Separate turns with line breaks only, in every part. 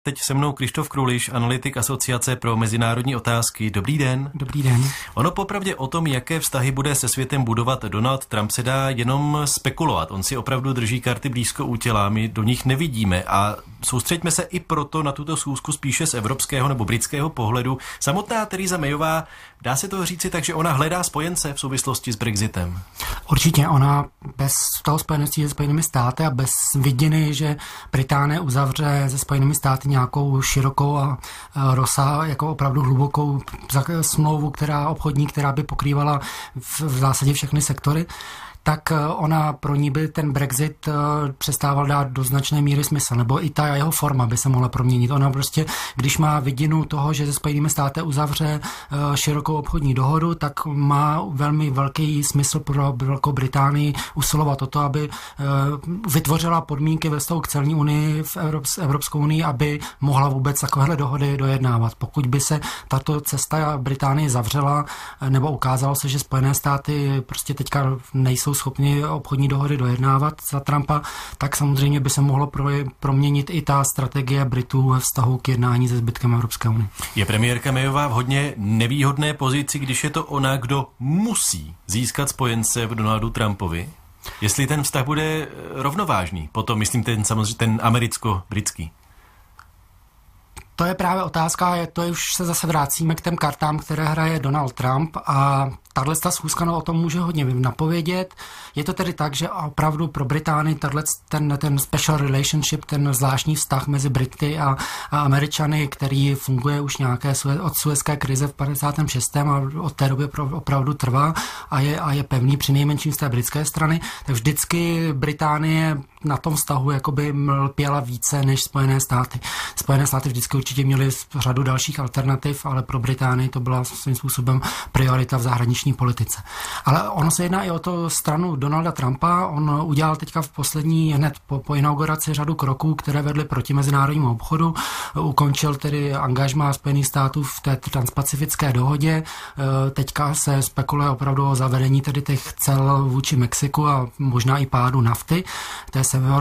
teď se mnou Krištof Kruliš, analytik Asociace pro mezinárodní otázky. Dobrý den.
Dobrý den.
Ono popravdě o tom, jaké vztahy bude se světem budovat Donald Trump, se dá jenom spekulovat. On si opravdu drží karty blízko u těla, my do nich nevidíme a soustřeďme se i proto na tuto schůzku spíše z evropského nebo britského pohledu. Samotná Theresa Mayová, dá se to říci tak, že ona hledá spojence v souvislosti s Brexitem?
Určitě, ona bez toho spojenectví se Spojenými státy a bez vidiny, že Británie uzavře se Spojenými státy nějakou širokou a rozsáhlou, jako opravdu hlubokou smlouvu, obchodní, která by pokrývala v zásadě všechny sektory, tak ona pro ní by ten Brexit přestával dát do značné míry smysl, nebo i ta jeho forma by se mohla proměnit. Ona prostě, když má vidinu toho, že se Spojenými státy uzavře širokou obchodní dohodu, tak má velmi velký smysl pro Velkou Británii usilovat o to, aby vytvořila podmínky ve vztahu k celní unii v Evropskou unii, aby mohla vůbec takovéhle dohody dojednávat. Pokud by se tato cesta Británie zavřela, nebo ukázalo se, že Spojené státy prostě teďka nejsou schopni obchodní dohody dojednávat za Trumpa, tak samozřejmě by se mohlo proměnit i ta strategie Britů ve vztahu k jednání se zbytkem Evropské unie.
Je premiérka Mayová v hodně nevýhodné pozici, když je to ona, kdo musí získat spojence v Donaldu Trumpovi? Jestli ten vztah bude rovnovážný, potom myslím ten americko-britský.
To je právě otázka, už se zase vracíme k těm kartám, které hraje Donald Trump a tato schůzka o tom může hodně napovědět. Je to tedy tak, že opravdu pro Británii ten special relationship, ten zvláštní vztah mezi Brity a Američany, který funguje už od Suezské krize v 56. a od té doby opravdu trvá a je pevný přinejmenším z té britské strany, tak vždycky Británie na tom vztahu jakoby lpěla více než Spojené státy. Spojené státy vždycky určitě měly řadu dalších alternativ, ale pro Británii to byla svým způsobem priorita v zahraniční politice. Ale ono se jedná i o to stranu Donalda Trumpa. On udělal teďka v poslední, hned po inauguraci řadu kroků, které vedly proti mezinárodnímu obchodu. Ukončil tedy angažmá Spojených států v té transpacifické dohodě. Teďka se spekuluje opravdu o zavedení tedy těch cel vůči Mexiku a možná i pádu nafty, té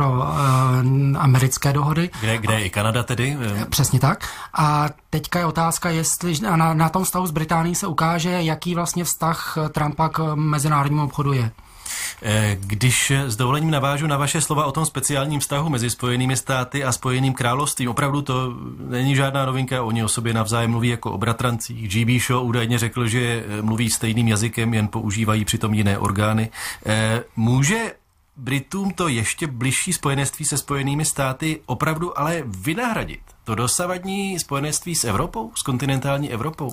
severoamerické dohody.
Kde je i Kanada tedy?
Přesně tak. A teďka je otázka, jestli na tom vztahu s Británií se ukáže, jaký vlastně vztah Trumpa k mezinárodnímu obchodu je.
Když s dovolením navážu na vaše slova o tom speciálním vztahu mezi Spojenými státy a Spojeným královstvím, opravdu to není žádná novinka, oni o sobě navzájem mluví jako o bratrancích. G.B. Shaw údajně řekl, že mluví stejným jazykem, jen používají přitom jiné orgány. Může Britům to ještě bližší spojenectví se Spojenými státy opravdu ale vynahradit to dosavadní spojenectví s Evropou, s kontinentální Evropou?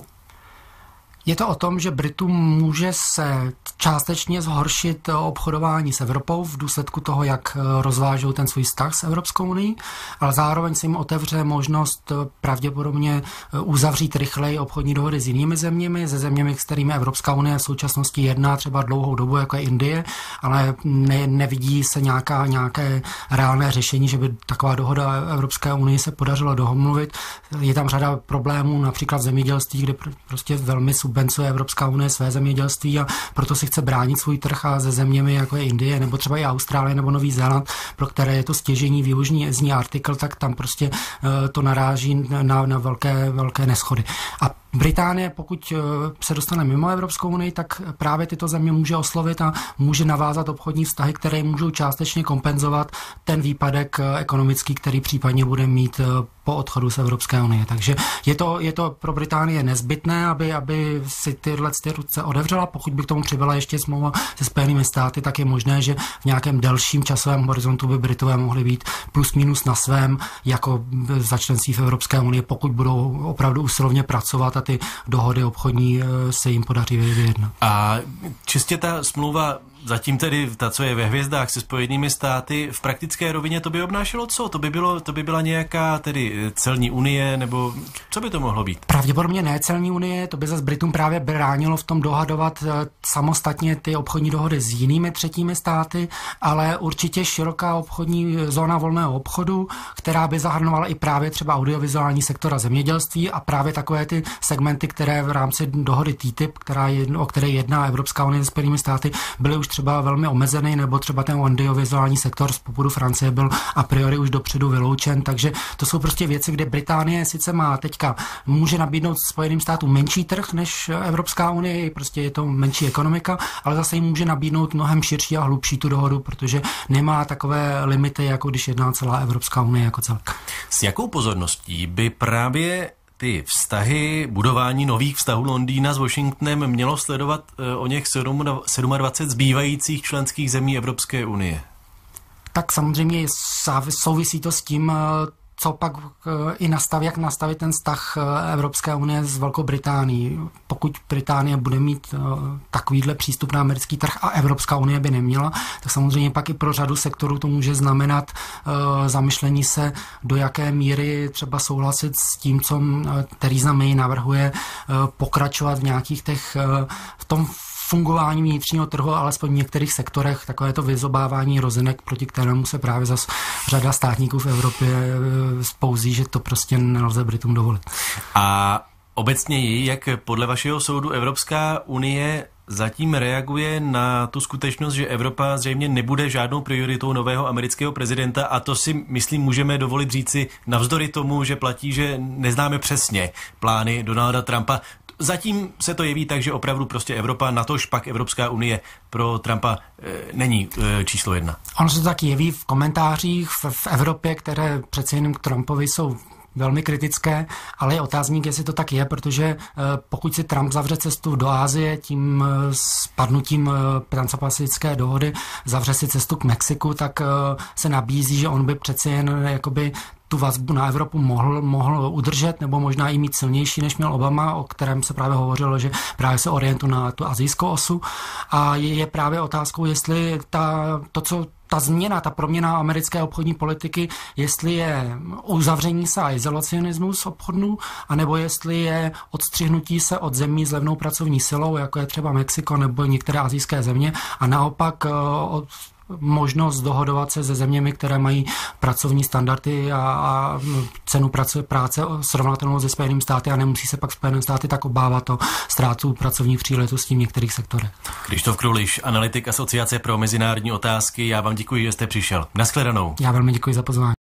Je to o tom, že Britům může se částečně zhoršit obchodování s Evropou v důsledku toho, jak rozvážou ten svůj vztah s Evropskou unií, ale zároveň se jim otevře možnost pravděpodobně uzavřít rychleji obchodní dohody s jinými zeměmi, se zeměmi, s kterými Evropská unie v současnosti jedná třeba dlouhou dobu, jako je Indie, ale nevidí se nějaké reálné řešení, že by taková dohoda Evropské unii se podařilo domluvit. Je tam řada problémů, například v zemědělství, kde prostě velmi subvencuje Evropská unie své zemědělství a proto si chce bránit svůj trh a se zeměmi, jako je Indie, nebo třeba i Austrálie nebo Nový Zéland, pro které je to stěžejní výlužný artikl, tak tam prostě to naráží na velké neschody. A Británie, pokud se dostane mimo Evropskou unii, tak právě tyto země může oslovit a může navázat obchodní vztahy, které můžou částečně kompenzovat ten výpadek ekonomický, který případně bude mít po odchodu z Evropské unie. Takže je to pro Británii nezbytné, aby si tyhle ruce otevřela. Pokud by k tomu přibyla ještě smlouva se Spojenými státy, tak je možné, že v nějakém delším časovém horizontu by Britové mohli být plus minus na svém jako za členství v Evropské unii, pokud budou opravdu usilovně pracovat a ty dohody obchodní se jim podaří vyjednat.
A čistě ta smlouva, zatím tedy ta, co je ve hvězdách se Spojenými státy, v praktické rovině to by obnášelo co? To by byla nějaká tedy celní unie, nebo co by to mohlo být?
Pravděpodobně ne celní unie, to by zase Britům právě bránilo v tom dohadovat samostatně ty obchodní dohody s jinými třetími státy, ale určitě široká obchodní zóna volného obchodu, která by zahrnovala i právě třeba audiovizuální sektor a zemědělství a právě takové ty segmenty, které v rámci dohody TTIP, o které jedná Evropská unie se Spojenými státy, byly už třeba velmi omezený, nebo třeba ten audiovizuální sektor z popudu Francie byl a priori už dopředu vyloučen, takže to jsou prostě věci, kde Británie sice má teďka, může nabídnout Spojeným státům menší trh než Evropská unie, prostě je to menší ekonomika, ale zase jim může nabídnout mnohem širší a hlubší tu dohodu, protože nemá takové limity, jako když jedná celá Evropská unie jako celek.
S jakou pozorností by právě ty vztahy, budování nových vztahů Londýna s Washingtonem mělo sledovat o něch 27 zbývajícých členských zemí Evropské unie?
Tak samozřejmě souvisí to s tím, co pak i jak nastavit ten vztah Evropské unie s Velkou Británií. Pokud Británie bude mít takovýhle přístup na americký trh a Evropská unie by neměla, tak samozřejmě pak i pro řadu sektorů to může znamenat zamyšlení se, do jaké míry třeba souhlasit s tím, co Theresa May navrhuje, pokračovat v nějakých v tom fungování vnitřního trhu, alespoň v některých sektorech, takové to vyzobávání rozinek, proti kterému se právě zas řada státníků v Evropě spouzí, že to prostě nelze Britům dovolit.
A obecněji, jak podle vašeho soudu Evropská unie zatím reaguje na tu skutečnost, že Evropa zřejmě nebude žádnou prioritou nového amerického prezidenta, a to si, myslím, můžeme dovolit říci navzdory tomu, že platí, že neznáme přesně plány Donalda Trumpa. Zatím se to jeví tak, že opravdu prostě Evropa, natož pak Evropská unie pro Trumpa není číslo 1.
Ono se to tak jeví v komentářích v Evropě, které přece jenom k Trumpovi jsou velmi kritické, ale je otázník, jestli to tak je, protože pokud si Trump zavře cestu do Asie tím spadnutím transpacifické dohody, zavře si cestu k Mexiku, tak se nabízí, že on by přece jen jakoby tu vazbu na Evropu mohl udržet, nebo možná i mít silnější, než měl Obama, o kterém se právě hovořilo, že právě se orientuje na tu asijskou osu. A je právě otázkou, jestli ta změna, ta proměna americké obchodní politiky, jestli je uzavření se a izolacionismus obchodů, anebo jestli je odstřihnutí se od zemí s levnou pracovní silou, jako je třeba Mexiko nebo některé asijské země, a naopak možnost dohodovat se se zeměmi, které mají pracovní standardy a cenu práce srovnatelnou se Spojenými státy, a nemusí se pak Spojené státy tak obávat o ztrátu pracovních příležitostí v některých sektorech.
Krištof Kruliš, analytik Asociace pro mezinárodní otázky, já vám děkuji, že jste přišel. Nashledanou.
Já velmi děkuji za pozvání.